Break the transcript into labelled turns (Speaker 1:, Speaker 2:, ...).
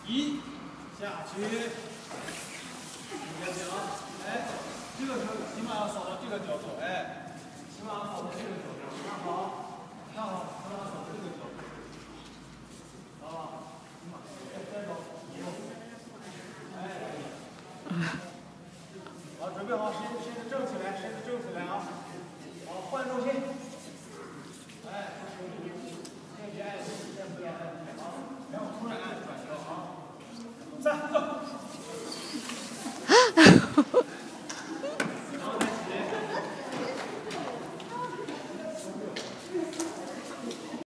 Speaker 1: 一，下去，一个脚，哎，这个时候起码要扫到这个角度，哎，起码要扫到这个角度，看好，看好，起码要扫到这个角度，知道吧？起码，再走，哎，好，准备好，身子正起来，身子正起来啊，好，换重心，哎，先别按，先不要按，好，然后突然按转腰啊，3、4。